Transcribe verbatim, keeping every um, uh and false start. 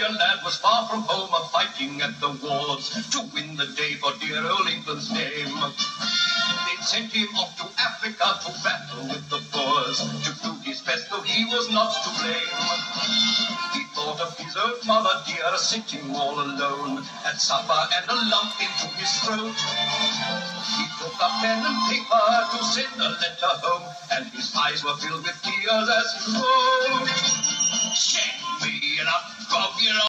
dear lad was far from home, a fighting at the wars to win the day for dear old England's name. They'd sent him off to Africa to battle with the Boers, to do his best, though he was not to blame. He thought of his own mother dear, sitting all alone at supper, and a lump into his throat. He took a pen and paper to send a letter home, and his eyes were filled with tears as he wrote. Send me an up of your